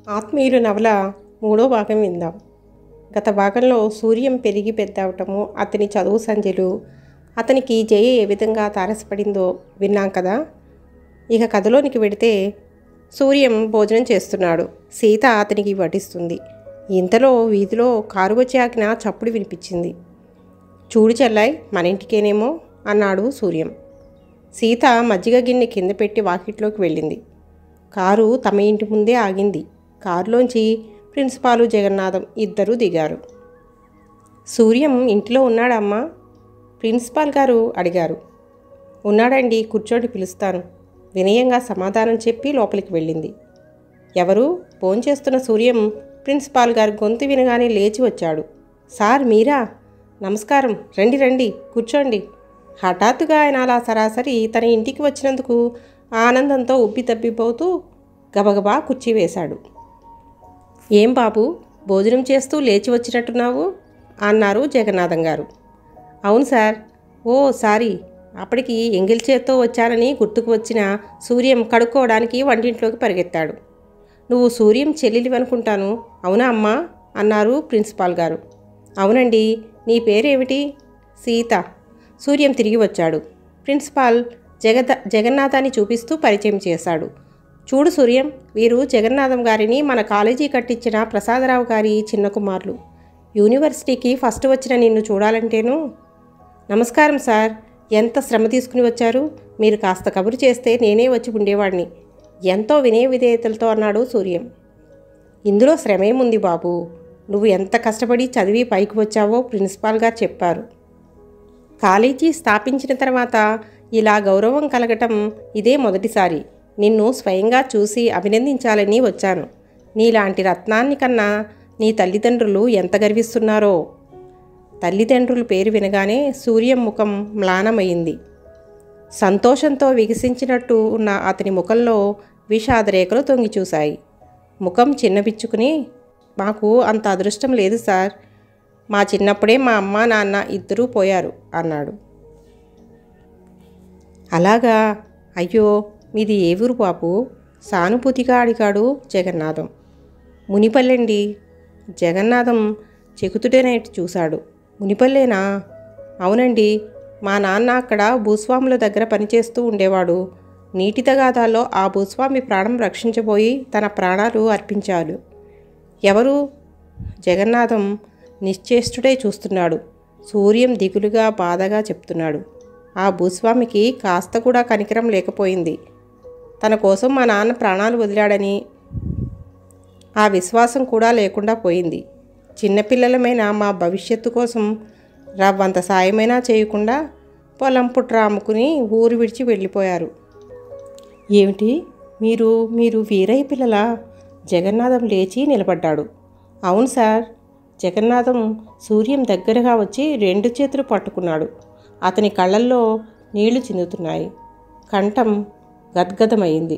ఆత్మీయులు నవల మూడో భాగం విందాం. గత భాగంలో సూర్యం పెరిగి పెద్దవటము, అతని చదువు సంధ్యలు, అతనికి జయ ఏ విధంగా తారసపడిందో విన్నాం కదా. ఇక కథలోనికి వెడితే సూర్యం భోజనం చేస్తున్నాడు. సీత అతనికి వడ్డిస్తుంది. ఇంతలో వీధిలో కారు వచ్చి ఆగిన చప్పుడు వినిపించింది. చూడు చెల్లాయ్, మన ఇంటికేనేమో అన్నాడు సూర్యం. సీత మజ్జిగ గిన్నె కింద పెట్టి వాకిట్లోకి వెళ్ళింది. కారు తమ ఇంటి ముందే ఆగింది. కారులోంచి ప్రిన్సిపాలు జగన్నాథం ఇద్దరూ దిగారు. సూర్యం ఇంట్లో ఉన్నాడమ్మా? ప్రిన్సిపాల్ గారు అడిగారు. ఉన్నాడండి, కూర్చోండి, పిలుస్తాను వినయంగా సమాధానం చెప్పి లోపలికి వెళ్ళింది. ఎవరు? భోంచేస్తున్న సూర్యం ప్రిన్సిపాల్ గారు గొంతు వినగానే లేచి వచ్చాడు. సార్ మీరా? నమస్కారం, రండి రండి, కూర్చోండి. హఠాత్తుగా ఆయన అలా సరాసరి తన ఇంటికి వచ్చినందుకు ఆనందంతో ఉబ్బి తబ్బిపోతూ గబగబా కుర్చీ వేశాడు. ఏం బాబు, భోజనం చేస్తూ లేచి వచ్చినట్టున్నావు అన్నారు జగన్నాథం గారు. అవును సార్. ఓ సారీ, అప్పటికి ఎంగిల్ చేత్తో వచ్చానని గుర్తుకు వచ్చిన సూర్యం కడుక్కోవడానికి వంటింట్లోకి పరిగెత్తాడు. నువ్వు సూర్యం చెల్లెలివి అనుకుంటాను, అవునా అమ్మా అన్నారు ప్రిన్సిపాల్ గారు. అవునండి, నీ పేరేమిటి? సీత. సూర్యం తిరిగి వచ్చాడు. ప్రిన్సిపాల్ జగన్నాథాన్ని చూపిస్తూ పరిచయం చేశాడు. చూడు సూర్యం, వీరు జగన్నాథం గారిని మన కాలేజీ కట్టించిన ప్రసాదరావు గారి చిన్న కుమారులు. యూనివర్సిటీకి ఫస్ట్ వచ్చిన నిన్ను చూడాలంటేను. నమస్కారం సార్, ఎంత శ్రమ తీసుకుని వచ్చారు. మీరు కాస్త కబురు చేస్తే నేనే వచ్చి ఉండేవాడిని ఎంతో వినయ విధేయతలతో అన్నాడు సూర్యం. ఇందులో శ్రమేముంది బాబు, నువ్వు ఎంత కష్టపడి చదివి పైకి వచ్చావో ప్రిన్సిపాల్ గారు చెప్పారు. కాలేజీ స్థాపించిన తర్వాత ఇలా గౌరవం కలగటం ఇదే మొదటిసారి. నిన్ను స్వయంగా చూసి అభినందించాలని వచ్చాను. నీలాంటి రత్నాన్ని కన్నా నీ తల్లిదండ్రులు ఎంత గర్విస్తున్నారో. తల్లిదండ్రుల పేరు వినగానే సూర్యం ముఖం మ్లానమైంది. సంతోషంతో వికసించినట్టు ఉన్న అతని ముఖంలో విషాదరేఖలు తొంగి చూశాయి. ముఖం చిన్నపిచ్చుకుని, మాకు అంత అదృష్టం లేదు సార్. మా చిన్నప్పుడే మా అమ్మ నాన్న ఇద్దరూ పోయారు అన్నాడు. అలాగా? అయ్యో, మీది ఏ ఊరు బాబు? సానుభూతిగా అడిగాడు జగన్నాథం. మునిపల్లెండి. జగన్నాథం చెకుతుడనేటి చూశాడు. మునిపల్లేనా? అవునండి, మా నాన్న అక్కడ భూస్వాముల దగ్గర పనిచేస్తూ ఉండేవాడు. నీటి తగాదాల్లో ఆ భూస్వామి ప్రాణం రక్షించబోయి తన ప్రాణాలు అర్పించాడు. ఎవరు? జగన్నాథం నిశ్చేష్టుడై చూస్తున్నాడు. సూర్యం దిగులుగా బాధగా చెప్తున్నాడు. ఆ భూస్వామికి కాస్త కూడా కనికరం లేకపోయింది. తన కోసం మా నాన్న ప్రాణాలు వదిలాడని ఆ విశ్వాసం కూడా లేకుండా పోయింది. చిన్నపిల్లలమైన మా భవిష్యత్తు కోసం రవ్వంత సాయమైనా చేయకుండా పొలం పుట్ర అమ్ముకుని ఊరు విడిచి వెళ్ళిపోయారు. ఏమిటి, మీరు వీరయ్య పిల్లలా? జగన్నాథం లేచి నిలబడ్డాడు. అవును సార్. జగన్నాథం సూర్యం దగ్గరగా వచ్చి రెండు చేతులు పట్టుకున్నాడు. అతని కళ్ళల్లో నీళ్లు చిందుతున్నాయి. కంఠం గద్గదమైంది.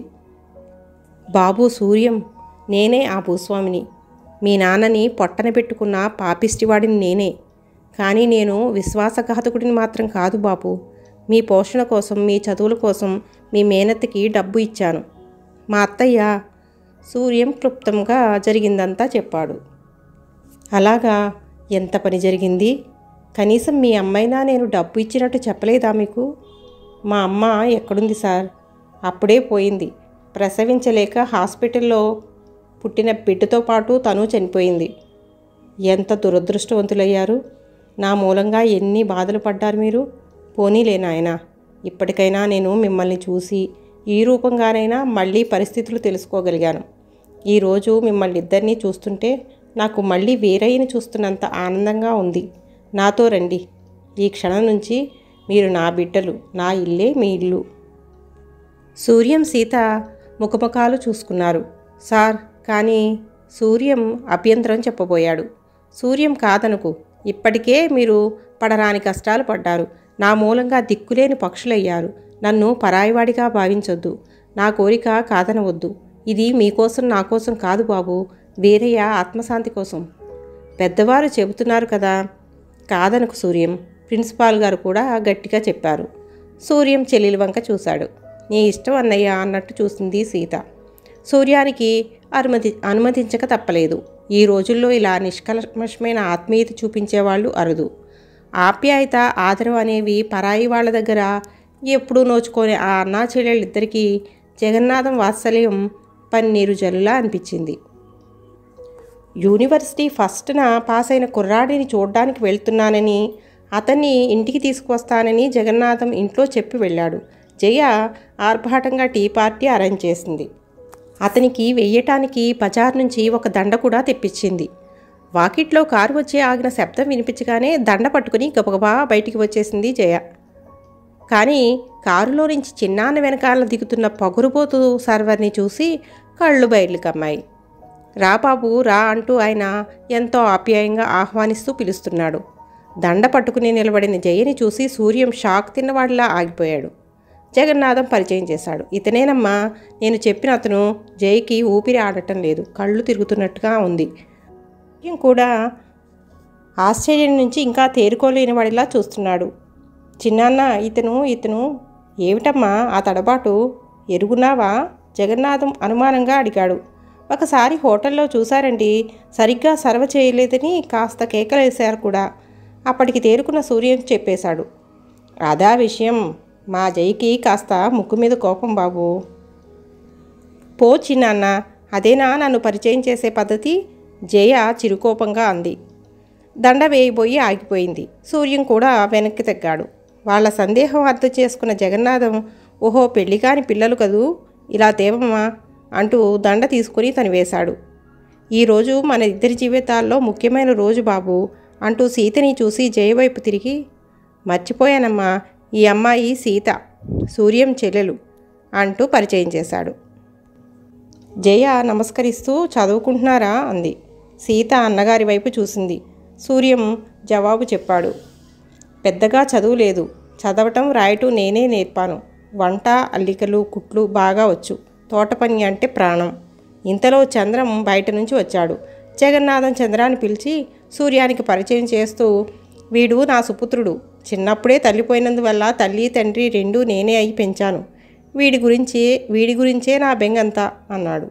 బాబు సూర్యం, నేనే ఆ భూస్వామిని. మీ నాన్నని పొట్టన పెట్టుకున్న పాపిష్టివాడిని నేనే. కానీ నేను విశ్వాసఘాతకుడిని మాత్రం కాదు బాబు. మీ పోషణ కోసం, మీ చదువుల కోసం మీ మేనత్తకి డబ్బు ఇచ్చాను. మా అత్తయ్య. సూర్యం క్లుప్తంగా జరిగిందంతా చెప్పాడు. అలాగా? ఎంత పని జరిగింది? కనీసం మీ అమ్మైనా నేను డబ్బు ఇచ్చినట్టు చెప్పలేదా మీకు? మా అమ్మ ఎక్కడుంది సార్? అప్పుడే పోయింది. ప్రసవించలేక హాస్పిటల్లో పుట్టిన బిడ్డతో పాటు తను చనిపోయింది. ఎంత దురదృష్టవంతులయ్యారు. నా మూలంగా ఎన్ని బాధలు పడ్డారు మీరు. పోనీలే నాయనా, ఇప్పటికైనా నేను మిమ్మల్ని చూసి ఈ రూపంగానైనా మళ్ళీ పరిస్థితులు తెలుసుకోగలిగాను. ఈరోజు మిమ్మల్ని ఇద్దరినీ చూస్తుంటే నాకు మళ్ళీ వీరయ్యని చూస్తున్నంత ఆనందంగా ఉంది. నాతో రండి. ఈ క్షణం నుంచి మీరు నా బిడ్డలు, నా ఇల్లే మీ ఇల్లు. సూర్యం సీత ముఖముఖాలు చూసుకున్నారు. సార్, కానీ సూర్యం అభ్యంతరం చెప్పబోయాడు. సూర్యం కాదనుకు. ఇప్పటికే మీరు పడరాని కష్టాలు పడ్డారు. నా మూలంగా దిక్కులేని పక్షులయ్యారు. నన్ను పరాయివాడిగా భావించొద్దు. నా కోరిక కాదనవద్దు. ఇది మీకోసం నా కోసం కాదు బాబు, వీరయ్య ఆత్మశాంతి కోసం. పెద్దవారు చెబుతున్నారు కదా, కాదనకు సూర్యం. ప్రిన్సిపాల్ గారు కూడా గట్టిగా చెప్పారు. సూర్యం చెల్లెలి వంక చూశాడు. నీ ఇష్టం అన్నయ్య అన్నట్టు చూసింది సీత. సూర్యానికి అనుమతించక తప్పలేదు. ఈ రోజుల్లో ఇలా నిష్కల్మషమైన ఆత్మీయత చూపించేవాళ్ళు అరుదు. ఆప్యాయత, ఆదరవు అనేవి పరాయి వాళ్ళ దగ్గర ఎప్పుడూ నోచుకొని ఆ అన్నా చెల్లెళ్ళిద్దరికీ జగన్నాథం వాత్సల్యం పన్నీరు జల్లులా అనిపించింది. యూనివర్సిటీ ఫస్ట్న పాస్ అయిన కుర్రాడిని చూడ్డానికి వెళ్తున్నానని, అతన్ని ఇంటికి తీసుకువస్తానని జగన్నాథం ఇంట్లో చెప్పి వెళ్ళాడు. జయ ఆర్భాటంగా టీ పార్టీ అరేంజ్ చేసింది. అతనికి వెయ్యటానికి బజార్ నుంచి ఒక దండ కూడా తెప్పించింది. వాకిట్లో కారు వచ్చి ఆగిన శబ్దం వినిపించగానే దండ పట్టుకుని గబగబా బయటికి వచ్చేసింది జయ. కానీ కారులో నుంచి చిన్నాన్న వెనకాల దిగుతున్న పొగరుబోతు సర్వర్ని చూసి కళ్ళు బయర్లు కమ్మాయి. రా బాబు రా అంటూ ఆయన ఎంతో ఆప్యాయంగా ఆహ్వానిస్తూ పిలుస్తున్నాడు. దండ పట్టుకుని నిలబడిన జయని చూసి సూర్యం షాక్ తిన్నవాడిలా ఆగిపోయాడు. జగన్నాథం పరిచయం చేశాడు. ఇతనేనమ్మా నేను చెప్పిన అతను. జయకి ఊపిరి ఆడటం లేదు, కళ్ళు తిరుగుతున్నట్టుగా ఉంది. సూర్యం కూడా ఆశ్చర్యం నుంచి ఇంకా తేరుకోలేని వాడిలా చూస్తున్నాడు. చిన్నాన్న ఇతను ఏమిటమ్మా ఆ తడబాటు, ఎరుగున్నావా? జగన్నాథం అనుమానంగా అడిగాడు. ఒకసారి హోటల్లో చూశారండి, సరిగ్గా సర్వ్ చేయలేదని కాస్త కేకలేశారు కూడా. అప్పటికి తేరుకున్న సూర్యం చెప్పేశాడు. అదా విషయం. మా జైకి కాస్త ముక్కు మీద కోపం బాబు. పో చిన్నాన్న, అదేనా నన్ను పరిచయం చేసే పద్ధతి? జయ చిరుకోపంగా అంది. దండ వేయబోయి ఆగిపోయింది. సూర్యం కూడా వెనక్కి తగ్గాడు. వాళ్ళ సందేహం అర్థం చేసుకున్న జగన్నాథం, ఓహో పెళ్లి కాని పిల్లలు కదూ, ఇలా తేవమ్మా అంటూ దండ తీసుకుని తను వేశాడు. ఈరోజు మన ఇద్దరి జీవితాల్లో ముఖ్యమైన రోజు బాబు అంటూ సీతని చూసి జయ వైపు తిరిగి, మర్చిపోయానమ్మా, ఈ అమ్మాయి సీత, సూర్యం చెల్లెలు అంటూ పరిచయం చేశాడు. జయ నమస్కరిస్తూ చదువుకుంటున్నారా అంది. సీత అన్నగారి వైపు చూసింది. సూర్యం జవాబు చెప్పాడు. పెద్దగా చదువు లేదు, చదవటం రాయటం నేనే నేర్పాను. వంట, అల్లికలు, కుట్లు బాగా వచ్చు. తోట పని అంటే ప్రాణం. ఇంతలో చంద్రం బయట నుంచి వచ్చాడు. జగన్నాథం చంద్రాన్ని పిలిచి సూర్యానికి పరిచయం చేస్తూ, వీడు నా సుపుత్రుడు. చిన్నప్పుడే తల్లిపోయినందువల్ల తల్లి తండ్రి రెండూ నేనే అయి పెంచాను. వీడి గురించే నా బెంగంతా అన్నాడు.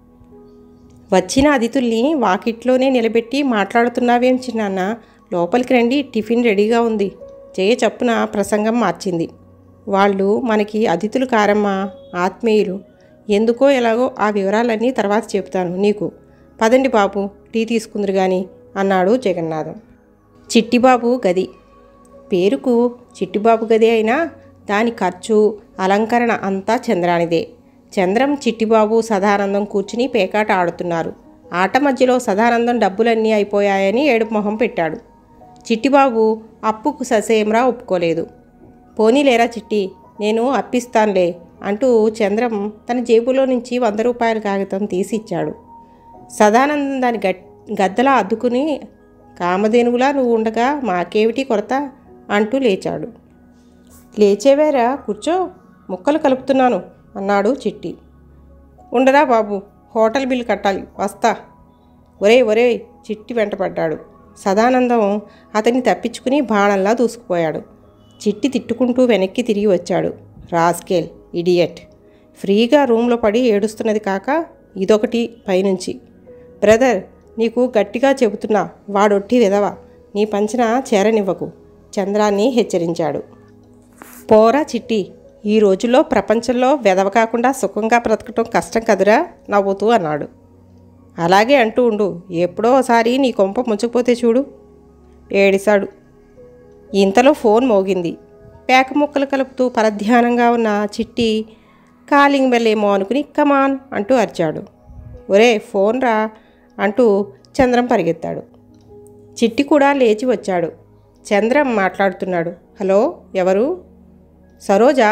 వచ్చిన అతిథుల్ని వాకిట్లోనే నిలబెట్టి మాట్లాడుతున్నావేం చిన్నాన్న, లోపలికి రండి, టిఫిన్ రెడీగా ఉంది. జయ చప్పున ప్రసంగం మార్చింది. వాళ్ళు మనకి అతిథులు కారమ్మా, ఆత్మీయులు. ఎందుకో ఎలాగో ఆ వివరాలన్నీ తర్వాత చెప్తాను నీకు. పదండి బాబు, టీ తీసుకుందరు కానీ అన్నాడు జగన్నాథం. చిట్టిబాబు గది. పేరుకు చిట్టిబాబు గది అయినా దాని ఖర్చు, అలంకరణ అంతా చంద్రానిదే. చంద్రం, చిట్టిబాబు, సదానందం కూర్చుని పేకాట ఆడుతున్నారు. ఆట మధ్యలో సదానందం డబ్బులన్నీ అయిపోయాయని ఏడుపు మొహం పెట్టాడు. చిట్టిబాబు అప్పుకు ససేమ్రా ఒప్పుకోలేదు. పోనీలేరా చిట్టి, నేను అప్పిస్తానులే అంటూ చంద్రం తన జేబులో నుంచి 100 రూపాయల కాగితం తీసి ఇచ్చాడు. సదానందం దాని గద్దలా అద్దుకుని, కామధేనువులా నువ్వు ఉండగా మాకేమిటి కొరత అంటూ లేచాడు. లేచేవేరా, కూర్చో, ముక్కలు కలుపుతున్నాను అన్నాడు చిట్టి. ఉండరా బాబు, హోటల్ బిల్లు కట్టాలి, వస్తా. ఒరే చిట్టి వెంటపడ్డాడు. సదానందం అతన్ని తప్పించుకుని బాణంలా దూసుకుపోయాడు. చిట్టి తిట్టుకుంటూ వెనక్కి తిరిగి వచ్చాడు. రాస్కేల్, ఇడియట్, ఫ్రీగా రూమ్లో పడి ఏడుస్తున్నది కాక ఇదొకటి పైనుంచి. బ్రదర్, నీకు గట్టిగా చెబుతున్నా, వాడొట్టి విధవ, నీ పంచన చేరనివ్వకు చంద్రాన్ని హెచ్చరించాడు. పోరా చిట్టి, ఈ రోజుల్లో ప్రపంచంలో వెధవ కాకుండా సుఖంగా బ్రతకటం కష్టం కదురా నవ్వుతూ అన్నాడు. అలాగే అంటూ ఉండు, ఎప్పుడో ఒకసారి నీ కొంప ముంచకపోతే చూడు ఏడిశాడు. ఇంతలో ఫోన్ మోగింది. పేక ముక్కలు కలుపుతూ పరధ్యానంగా ఉన్న చిట్టి కాలింగ్ బెల్ ఏమో అనుకుని కమాన్ అంటూ అరిచాడు. ఒరే ఫోన్ రా అంటూ చంద్రం పరిగెత్తాడు. చిట్టి కూడా లేచి వచ్చాడు. చంద్రం మాట్లాడుతున్నాడు. హలో, ఎవరు? సరోజా?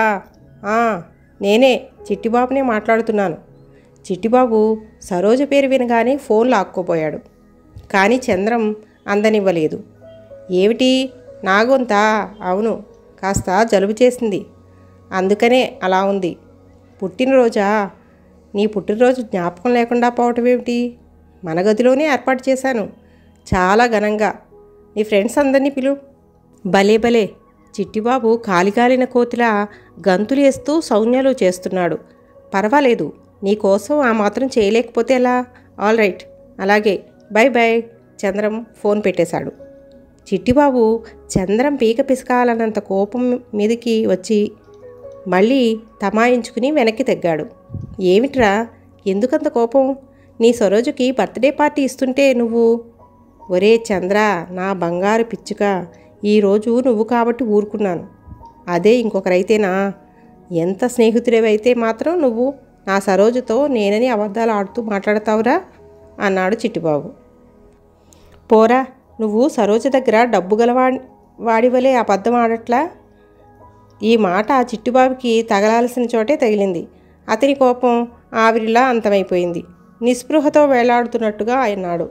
నేనే, చిట్టిబాబునే మాట్లాడుతున్నాను. చిట్టిబాబు సరోజ పేరు వినగానే ఫోన్ లాక్కోపోయాడు. కానీ చంద్రం అందనివ్వలేదు. ఏమిటి, నా గొంతా? అవును, కాస్త జలుబు చేసింది, అందుకనే అలా ఉంది. పుట్టినరోజా? నీ పుట్టినరోజు జ్ఞాపకం లేకుండా పోవటం ఏమిటి? మన గదిలోనే ఏర్పాటు చేశాను, చాలా ఘనంగా. నీ ఫ్రెండ్స్ అందరినీ పిలు. భలే చిట్టిబాబు కాలిగాలిన కోతిలా గంతులు వేస్తూ సౌజ్ఞలు చేస్తున్నాడు. పర్వాలేదు, నీకోసం ఆ మాత్రం చేయలేకపోతే ఎలా? ఆల్ రైట్, అలాగే, బై బై. చంద్రం ఫోన్ పెట్టేశాడు. చిట్టిబాబు చంద్రం పీక పిసకాలన్నంత కోపం మీదకి వచ్చి మళ్ళీ తమాయించుకుని వెనక్కి తగ్గాడు. ఏమిట్రా, ఎందుకంత కోపం? నీ సరోజుకి బర్త్డే పార్టీ ఇస్తుంటే నువ్వు... ఒరే చంద్ర, నా బంగారు పిచ్చుక, ఈరోజు నువ్వు కాబట్టి ఊరుకున్నాను. అదే ఇంకొకరైతేనా? ఎంత స్నేహితుడివైతే మాత్రం నువ్వు నా సరోజుతో నేనని అబద్ధాలు ఆడుతూ మాట్లాడతావురా అన్నాడు చిట్టిబాబు. పోరా, నువ్వు సరోజ దగ్గర డబ్బు వాడివలే అబద్ధం ఆడట్లా? ఈ మాట ఆ చిట్టిబాబుకి తగలాల్సిన చోటే తగిలింది. అతని కోపం ఆవిరిలా అంతమైపోయింది. నిస్పృహతో వేలాడుతున్నట్టుగా అన్నాడు.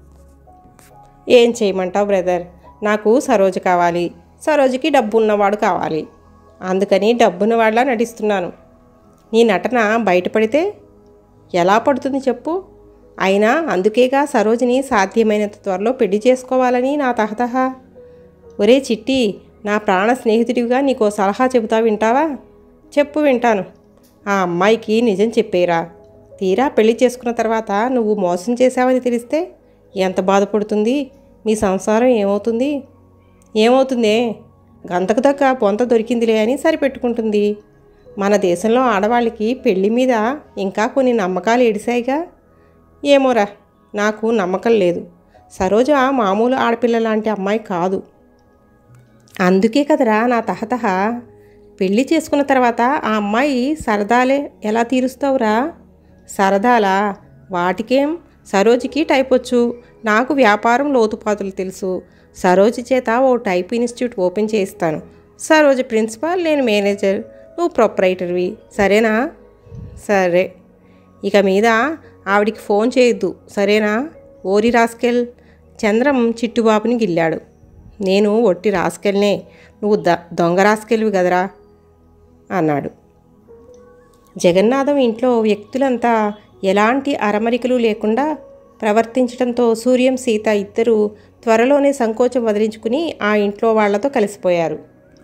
ఏం చేయమంటావు బ్రదర్, నాకు సరోజ కావాలి, సరోజకి డబ్బు ఉన్నవాడు కావాలి. అందుకని డబ్బున్నవాడిలా నటిస్తున్నాను. నీ నటన బయటపడితే ఎలా పడుతుంది చెప్పు? అయినా అందుకేగా సరోజిని సాధ్యమైనంత త్వరలో పెళ్లి చేసుకోవాలని నా తహతహ. ఒరే చిట్టి, నా ప్రాణ స్నేహితుడిగా నీకో సలహా చెబుతా, వింటావా? చెప్పు, వింటాను. ఆ అమ్మాయికి నిజం చెప్పేరా. తీరా పెళ్లి చేసుకున్న తర్వాత నువ్వు మోసం చేశావని తెలిస్తే ఎంత బాధపడుతుంది? మీ సంసారం ఏమవుతుంది? ఏమవుతుందే? గంతకు దక్క పొంత దొరికిందిలే అని సరిపెట్టుకుంటుంది. మన దేశంలో ఆడవాళ్ళకి పెళ్లి మీద ఇంకా కొన్ని నమ్మకాలు ఏడిశాయిగా. ఏమోరా, నాకు నమ్మకం లేదు. సరోజ మామూలు ఆడపిల్ల లాంటి అమ్మాయి కాదు. అందుకే కదరా నా తహతహ. పెళ్లి చేసుకున్న తర్వాత ఆ అమ్మాయి సరదాలే ఎలా తీరుస్తావురా? సరదాలా? వాటికేం, సరోజికి టైప్ వచ్చు, నాకు వ్యాపారం లోతుపాతులు తెలుసు. సరోజి చేత ఓ టైప్ ఇన్స్టిట్యూట్ ఓపెన్ చేయిస్తాను. సరోజ ప్రిన్సిపాల్, నేను మేనేజర్, నువ్వు ప్రొప్రైటర్వి, సరేనా? సరే. ఇక మీద ఆవిడికి ఫోన్ చేయొద్దు, సరేనా? ఓరి రాస్కెల్. చంద్రం చిట్టుబాబుని గిల్లాడు. నేను ఒట్టి రాస్కెల్నే, నువ్వు దొంగ రాస్కెల్వి కదరా అన్నాడు. జగన్నాథం ఇంట్లో వ్యక్తులంతా ఎలాంటి అరమరికలు లేకుండా ప్రవర్తించడంతో సూర్యం, సీత ఇద్దరూ త్వరలోనే సంకోచం వదిలించుకుని ఆ ఇంట్లో వాళ్లతో కలిసిపోయారు.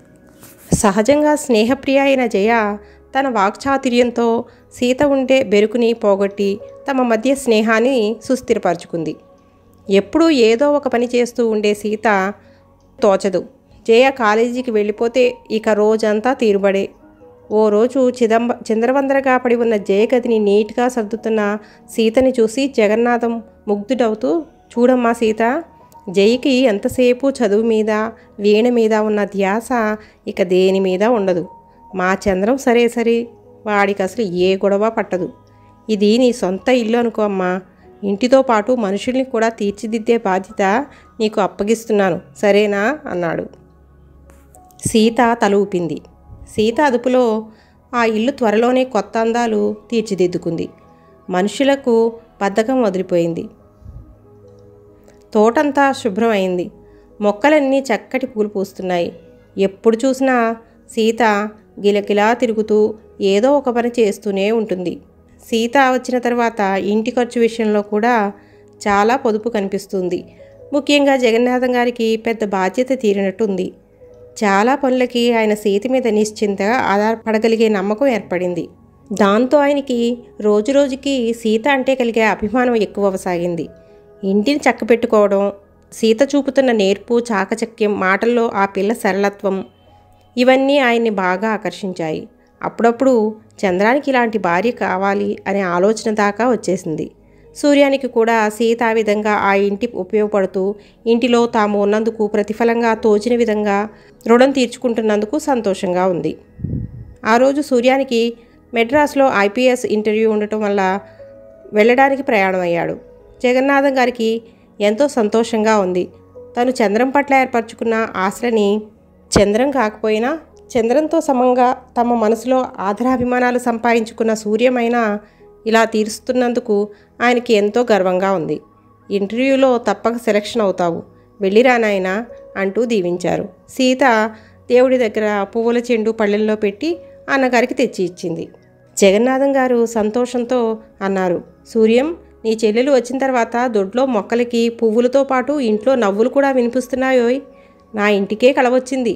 సహజంగా స్నేహప్రియ అయిన జయ తన వాక్చాతుర్యంతో సీత ఉండే బెరుకుని పోగొట్టి తమ మధ్య స్నేహాన్ని సుస్థిరపరచుకుంది. ఎప్పుడూ ఏదో ఒక పని చేస్తూ ఉండే సీత తోచదు. జయ కాలేజీకి వెళ్ళిపోతే ఇక రోజంతా తీరుబడే. ఓ రోజు చిందరవందరగా పడి ఉన్న జయ గదిని నీట్గా సర్దుతున్న సీతని చూసి జగన్నాథం ముగ్ధుడవుతూ, చూడమ్మా సీత, జయకి ఎంతసేపు చదువు మీద, వీణ మీద ఉన్న ధ్యాస ఇక దేని మీద ఉండదు. మా చంద్రం సరే సరే, వాడికి అసలు ఏ గొడవ పట్టదు. ఇది నీ సొంత ఇల్లు అనుకో అమ్మా. ఇంటితో పాటు మనుషుల్ని కూడా తీర్చిదిద్దే బాధ్యత నీకు అప్పగిస్తున్నాను, సరేనా అన్నాడు. సీత తల ఊపింది. సీత అదుపులో ఆ ఇల్లు త్వరలోనే కొత్త అందాలు తీర్చిదిద్దుకుంది. మనుషులకు బద్ధకం వదిలిపోయింది. తోటంతా శుభ్రం అయింది. మొక్కలన్నీ చక్కటి పూలు పూస్తున్నాయి. ఎప్పుడు చూసినా సీత గిలకిలా తిరుగుతూ ఏదో ఒక పని చేస్తూనే ఉంటుంది. సీత వచ్చిన తర్వాత ఇంటి ఖర్చు విషయంలో కూడా చాలా పొదుపు కనిపిస్తుంది. ముఖ్యంగా జగన్నాథం గారికి పెద్ద బాధ్యత తీరినట్టుంది. చాలా పనులకి ఆయన సీత మీద నిశ్చింతగా ఆధారపడగలిగే నమ్మకం ఏర్పడింది. దాంతో ఆయనకి రోజురోజుకి సీత అంటే కలిగే అభిమానం ఎక్కువ అవసాగింది. ఇంటిని చక్కబెట్టుకోవడం, సీత చూపుతున్న నేర్పు, చాకచక్యం, మాటల్లో ఆ పిల్ల సరళత్వం, ఇవన్నీ ఆయన్ని బాగా ఆకర్షించాయి. అప్పుడప్పుడు చంద్రానికి ఇలాంటి భార్య కావాలి అనే ఆలోచన దాకా వచ్చేసింది. సూర్యానికి కూడా సీత ఆ విధంగా ఆ ఇంటి ఉపయోగపడుతూ ఇంటిలో తాము ఉన్నందుకు ప్రతిఫలంగా తోచిన విధంగా రుణం తీర్చుకుంటున్నందుకు సంతోషంగా ఉంది. ఆ రోజు సూర్యానికి మెడ్రాస్లో ఐపీఎస్ ఇంటర్వ్యూ ఉండటం వల్ల వెళ్ళడానికి ప్రయాణం అయ్యాడు. జగన్నాథం గారికి ఎంతో సంతోషంగా ఉంది. తను చంద్రం పట్ల ఏర్పరచుకున్న ఆశలని చంద్రం కాకపోయినా చంద్రంతో సమంగా తమ మనసులో ఆదరాభిమానాలు సంపాదించుకున్న సూర్యమైన ఇలా తీరుస్తున్నందుకు ఆయనకి ఎంతో గర్వంగా ఉంది. ఇంటర్వ్యూలో తప్పక సెలక్షన్ అవుతావు, వెళ్ళిరా నాయనా అంటూ దీవించారు. సీత దేవుడి దగ్గర పువ్వుల చెండు పళ్ళెల్లో పెట్టి అన్నగారికి తెచ్చి ఇచ్చింది. జగన్నాథం గారు సంతోషంతో అన్నారు, సూర్యం, నీ చెల్లెలు వచ్చిన తర్వాత దొడ్లో మొక్కలకి పువ్వులతో పాటు ఇంట్లో నవ్వులు కూడా వినిపిస్తున్నాయోయ్, నా ఇంటికే కలవచ్చింది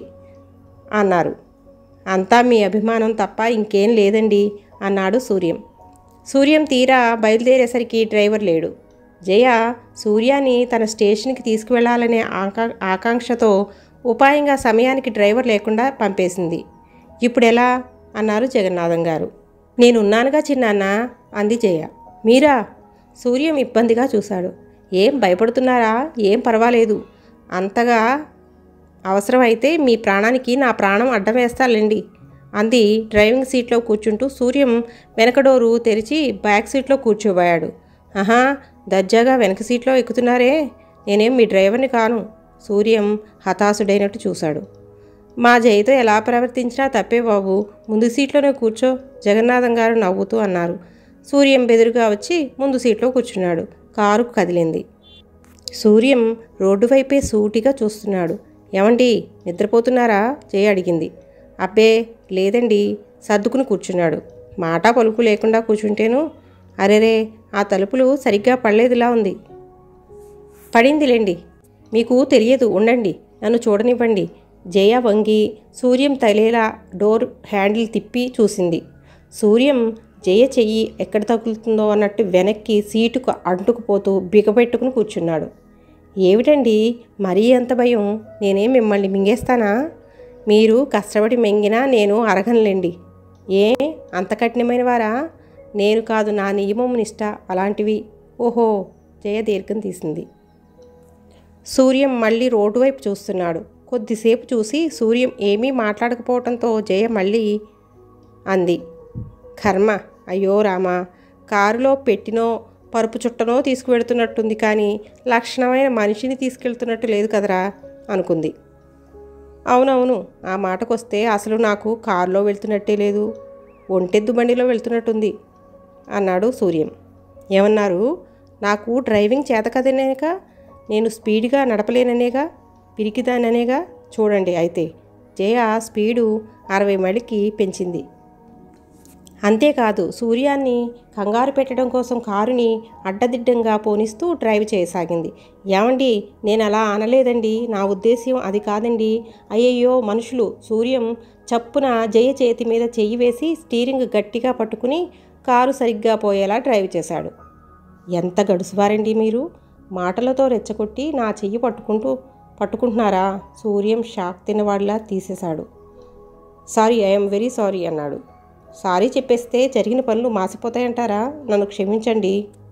అన్నారు. అంతా మీ అభిమానం తప్ప ఇంకేం లేదండి అన్నాడు సూర్యం. సూర్యం తీరా బయలుదేరేసరికి డ్రైవర్ లేడు. జయ సూర్యాని తన స్టేషన్కి తీసుకువెళ్లాలనే ఆకాంక్షతో ఉపాయంగా సమయానికి డ్రైవర్ లేకుండా పంపేసింది. ఇప్పుడెలా అన్నారు జగన్నాథం గారు. నేనున్నానుగా చిన్నాన్న అంది జయ. మీరా? సూర్యం ఇబ్బందిగా చూశాడు. ఏం భయపడుతున్నారా? ఏం పర్వాలేదు. అంతగా అవసరమైతే మీ ప్రాణానికి నా ప్రాణం అడ్డం వేస్తాలండి అంది డ్రైవింగ్ సీట్లో కూర్చుంటూ. సూర్యం వెనక డోరు తెరిచి బ్యాక్ సీట్లో కూర్చోబోయాడు. ఆహా, దర్జాగా వెనక సీట్లో ఎక్కుతున్నారే, నేనేం మీ డ్రైవర్ని కాను. సూర్యం హతాశుడైనట్టు చూశాడు. మా జయతో ఎలా ప్రవర్తించినా తప్పే బాబు, ముందు సీట్లోనే కూర్చో జగన్నాథం గారు నవ్వుతూ అన్నారు. సూర్యం బెదురుగా వచ్చి ముందు సీట్లో కూర్చున్నాడు. కారు కదిలింది. సూర్యం రోడ్డు వైపే సూటిగా చూస్తున్నాడు. ఏమండి, నిద్రపోతున్నారా? జయ అడిగింది. అబ్బే లేదండి, సర్దుకుని కూర్చున్నాడు. మాట పలుకు లేకుండా కూర్చుంటేను. అరెరే, ఆ తలుపులు సరిగ్గా పడలేదులా ఉంది. పడిందిలేండి, మీకు తెలియదు, ఉండండి, నన్ను చూడనివ్వండి. జయ వంగి సూర్యం తలేలా డోర్ హ్యాండిల్ తిప్పి చూసింది. సూర్యం జయ చెయ్యి ఎక్కడ తగులుతుందో అన్నట్టు వెనక్కి సీటుకు అంటుకుపోతూ బిగపెట్టుకుని కూర్చున్నాడు. ఏమిటండి మరీ అంత భయం? నేనేం మిమ్మల్ని మింగేస్తానా? మీరు కష్టపడి మింగినా నేను అరగనులేండి. ఏ అంత కఠినమైన వారా? నేను కాదు, నా నియమం నిష్ట అలాంటివి. ఓహో, జయ దీర్ఘం తీసింది. సూర్యం మళ్ళీ రోడ్డు వైపు చూస్తున్నాడు. కొద్దిసేపు చూసి సూర్యం ఏమీ మాట్లాడకపోవడంతో జయ మళ్ళీ అంది. కర్మ, అయ్యో రామా, కారులో పెట్టినో పరుపు చుట్టనో తీసుకువెడుతున్నట్టుంది, కానీ లక్షణమైన మనిషిని తీసుకెళ్తున్నట్టు లేదు కదరా అనుకుంది. అవునవును, ఆ మాటకొస్తే అసలు నాకు కారులో వెళ్తున్నట్టే లేదు, ఒంటెద్దు బండిలో వెళ్తున్నట్టుంది అన్నాడు సూర్యం. ఏమన్నారు? నాకు డ్రైవింగ్ చేత కదనేగా, నేను స్పీడ్గా నడపలేననేగా, పిరికిదాననేగా. చూడండి అయితే. జయ స్పీడు 60 మైళ్ళకి పెంచింది. అంతేకాదు, సూర్యాన్ని కంగారు పెట్టడం కోసం కారుని అడ్డదిడ్డంగా పోనిస్తూ డ్రైవ్ చేయసాగింది. ఏమండి, నేను అలా అనలేదండి, నా ఉద్దేశ్యం అది కాదండి. అయ్యయ్యో మనుషులు. సూర్యం చప్పున జయ చేతి మీద చెయ్యి వేసి స్టీరింగ్ గట్టిగా పట్టుకుని కారు సరిగ్గా పోయేలా డ్రైవ్ చేశాడు. ఎంత గడుసువారండి మీరు, మాటలతో రెచ్చగొట్టి నా చెయ్యి పట్టుకుంటున్నారా? సూర్యం షాక్ తినవాడిలా తీసేశాడు. సారీ, ఐఎమ్ వెరీ సారీ అన్నాడు. సారీ చెప్పేస్తే జరిగిన పనులు మాసిపోతాయంటారా? నన్ను క్షమించండి.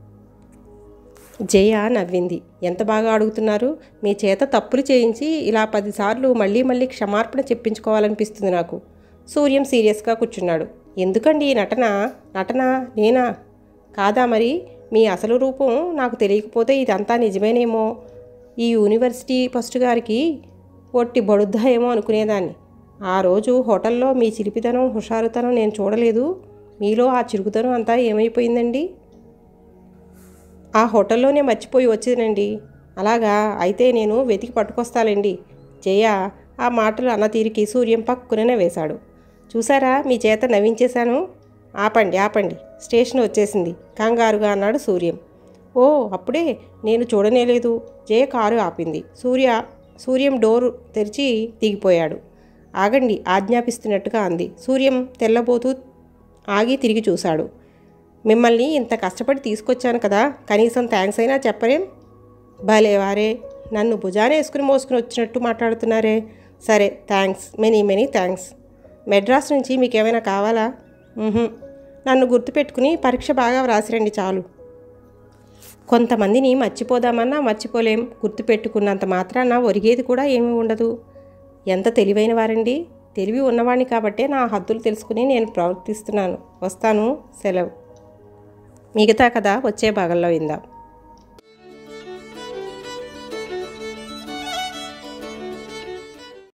జయ నవ్వింది. ఎంత బాగా అడుగుతున్నారు. మీ చేత తప్పులు చేయించి ఇలా 10 సార్లు మళ్ళీ మళ్ళీ క్షమార్పణ చెప్పించుకోవాలనిపిస్తుంది నాకు. సూర్యం సీరియస్గా కూర్చున్నాడు. ఎందుకండి నటన? నటన నేనా? కాదా మరి? మీ అసలు రూపం నాకు తెలియకపోతే ఇదంతా నిజమేనేమో. ఈ యూనివర్సిటీ ఫస్ట్ గారికి ఒట్టి బడుద్దా ఏమో అనుకునేదాన్ని. ఆ రోజు హోటల్లో మీ చిలిపితనం హుషారుతనం నేను చూడలేదు. మీలో ఆ చిరుకుతనం అంతా ఏమైపోయిందండి? ఆ హోటల్లోనే మర్చిపోయి వచ్చిందండి. అలాగా, అయితే నేను వెతికి పట్టుకొస్తాలేండి. జయ ఆ మాటలు అన్న తీరికి సూర్యం పక్కునే వేశాడు. చూసారా, మీ చేత నవ్వించేశాను. ఆపండి ఆపండి, స్టేషన్ వచ్చేసింది కంగారుగా అన్నాడు సూర్యం. ఓ, అప్పుడే? నేను చూడనేలేదు. జయ కారు ఆపింది. సూర్యం డోరు తెరిచి దిగిపోయాడు. ఆగండి ఆజ్ఞాపిస్తున్నట్టుగా అంది. సూర్యం తెల్లబోతూ ఆగి తిరిగి చూశాడు. మిమ్మల్ని ఇంత కష్టపడి తీసుకొచ్చాను కదా, కనీసం థ్యాంక్స్ అయినా చెప్పరేం? భలేవారే, నన్ను భుజానే వేసుకుని మోసుకుని వచ్చినట్టు మాట్లాడుతున్నారే. సరే, thanks, many many thanks. Madras నుంచి మీకేమైనా కావాలా? నన్ను గుర్తుపెట్టుకుని పరీక్ష బాగా వ్రాసిరండి చాలు. కొంతమందిని మర్చిపోదామన్నా మర్చిపోలేం, గుర్తుపెట్టుకున్నంత మాత్రాన ఒరిగేది కూడా ఏమీ ఉండదు. ఎంత తెలివైన వారండి. తెలివి ఉన్నవాడిని కాబట్టే నా హద్దులు తెలుసుకుని నేను ప్రవర్తిస్తున్నాను. వస్తాను, సెలవు. మిగతా కథ వచ్చే భాగంలో విందాం.